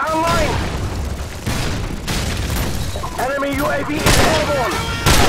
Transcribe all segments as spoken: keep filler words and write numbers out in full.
online! Enemy U A V is airborne!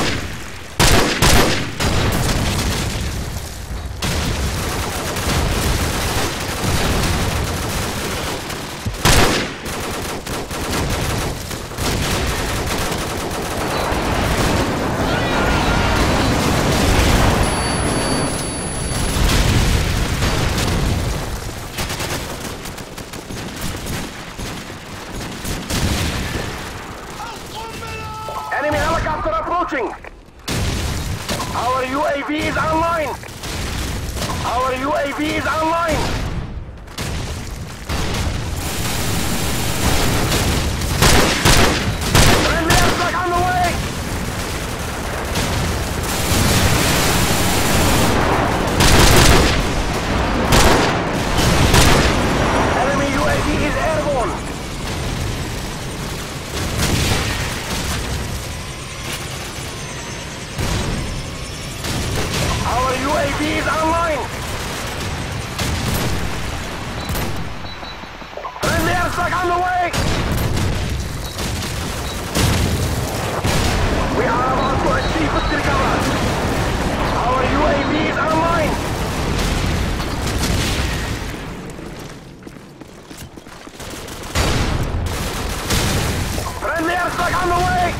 Enemy helicopter approaching! Our U A V is online! Our U A V is online! Friendly airstrike on the way! Enemy U A V is airborne! Our U A V is online! Friendly airstrike on the way! We are about to achieve victory cover! Our U A V is online! Friendly airstrike on the way!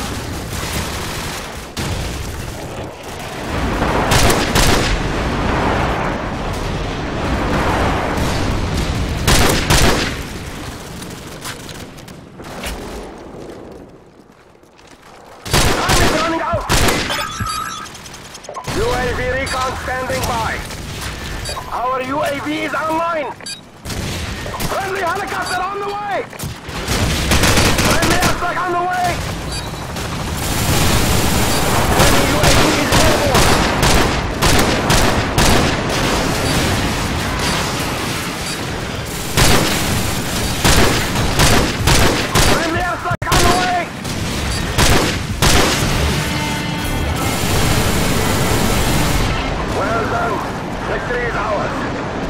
U A V recon standing by. Our U A V is online. Friendly helicopter on the way. Friendly airstrike on the way. Friendly U A V is airborne. Friendly airstrike on the way. Well done. Victory is ours.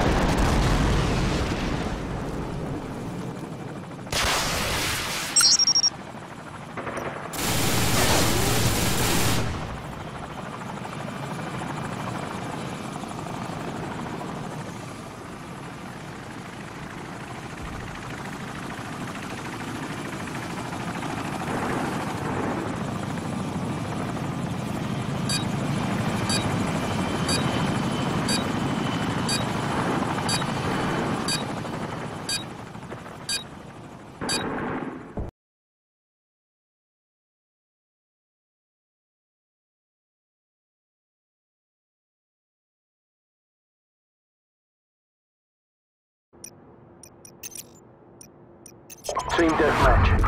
Team deathmatch.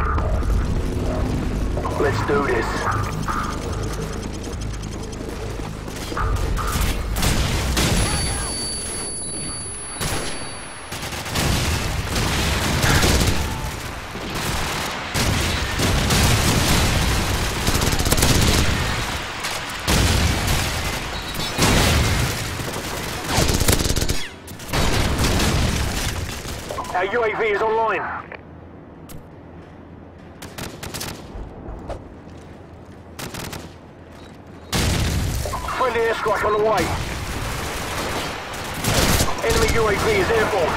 Let's do this. Our U A V is online. Friendly airstrike on the way. Enemy U A V is airborne.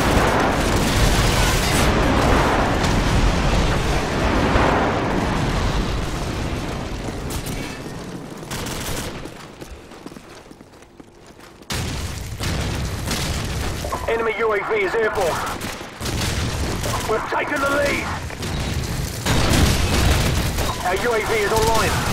Enemy U A V is airborne. We've taken the lead. Our U A V is online.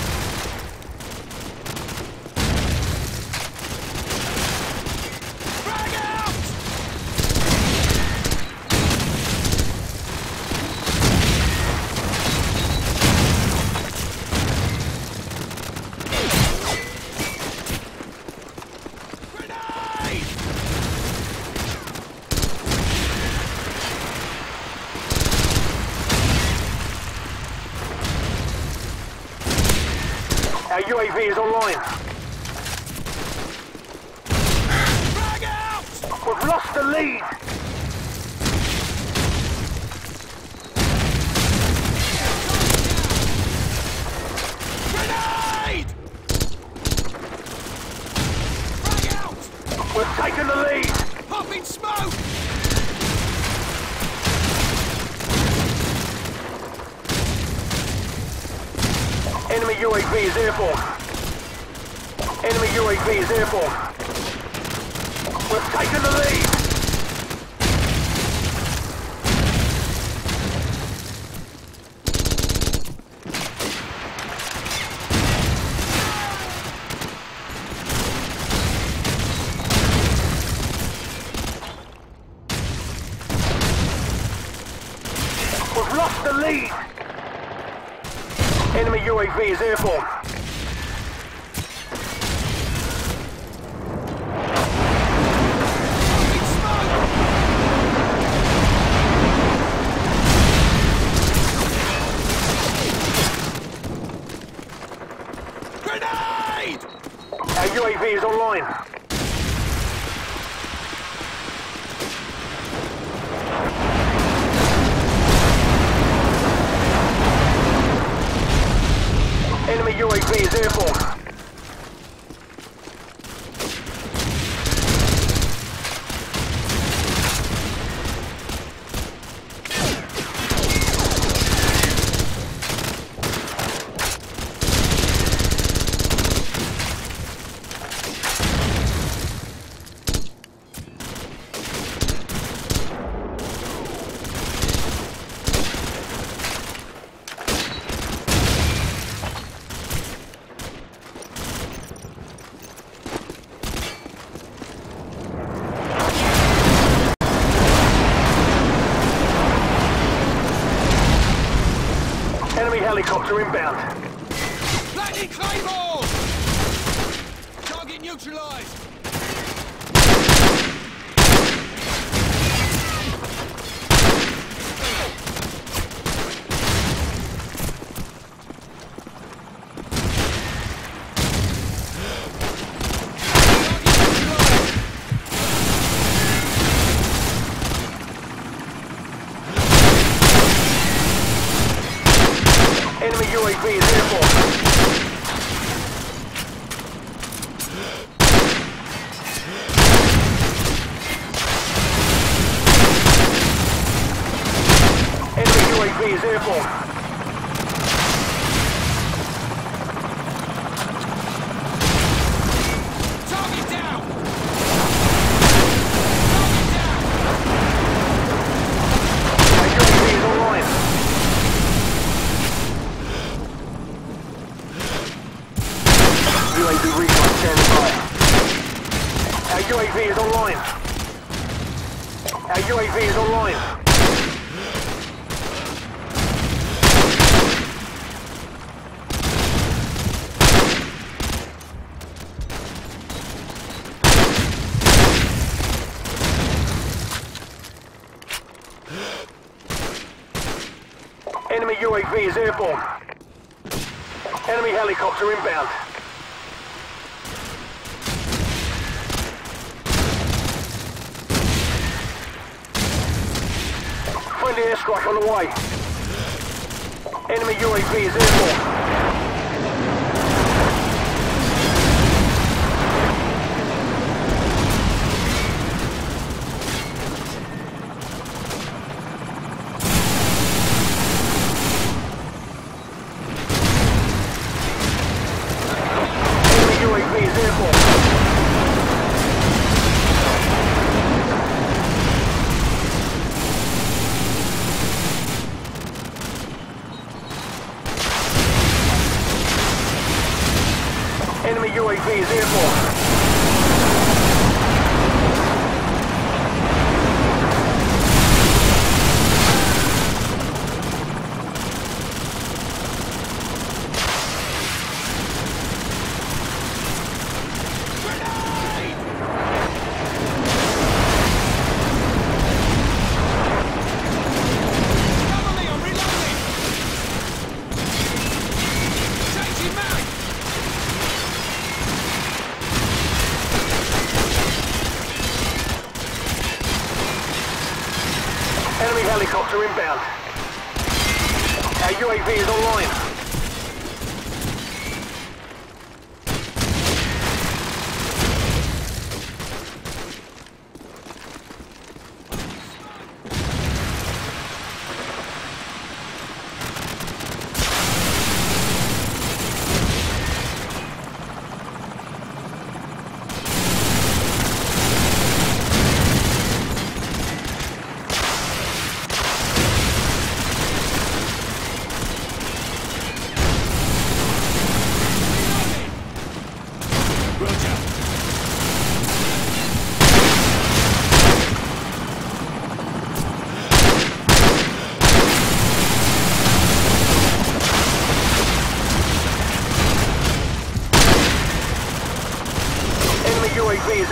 Our U A V is online. Frag out! We've lost the lead. Enemy U A V is airborne. Enemy U A V is airborne. We've taken the lead. We've lost the lead. Enemy U A V is airborne. Grenade! Our U A V is online. Enemy U A V is airborne. Enemy helicopter inbound. Lightning Claymore! Target neutralized! Enemy U A V is airborne. Enemy U A V is airborne. Target down! Our U A V is online. U A V recon standing by. Our U A V is online. Our U A V is online. Enemy U A V is airborne. Enemy helicopter inbound. Friendly airstrike on the way. Enemy U A V is airborne. Enemy U A V is airborne. Enemy U A V is airborne. Cover me, I'm reloading! Changing mag! Enemy helicopter inbound. Our U A V is online.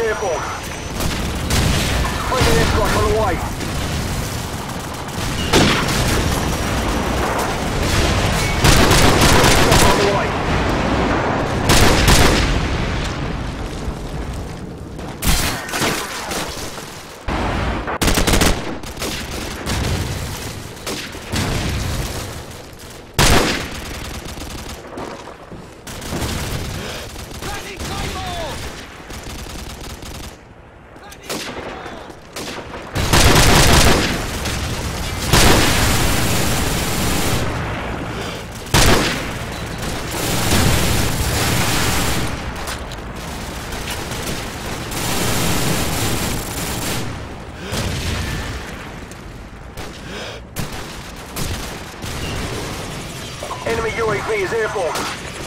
airborne. Friendly airstrike on the way. Friendly on the way. Planting Claymore! Enemy U A V is airborne.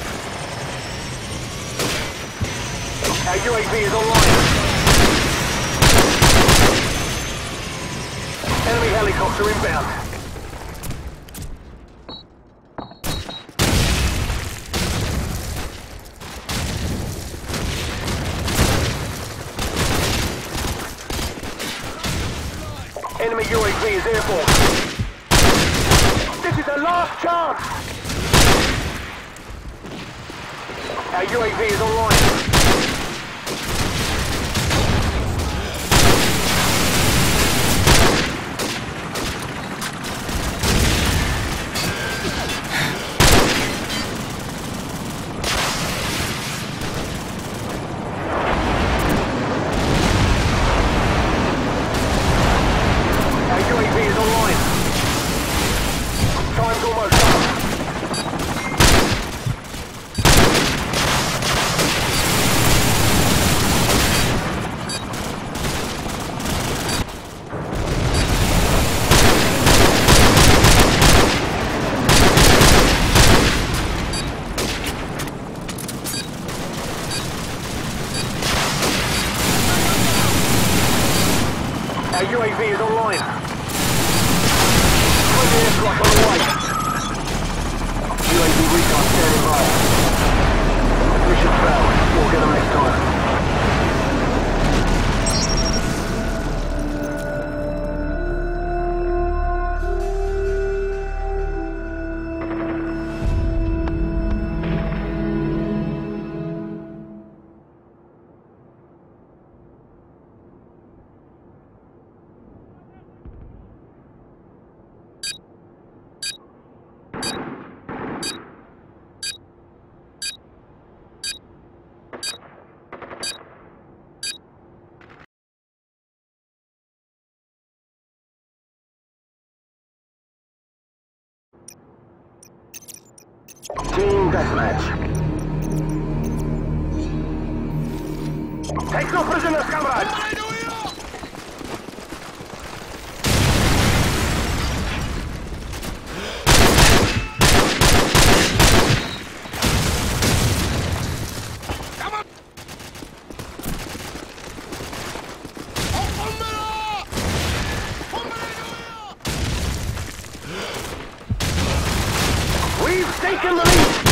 Our U A V is online. Enemy helicopter inbound. Enemy U A V is airborne. This is the last chance! Our U A V is online. Our U A V is online. Time's almost up. Our U A V is online. Friendly airstrike on the way. U A V recon standing by. Mission failed. We'll get them next time. Team deathmatch. Take no prisoners, comrades! We've taken the lead!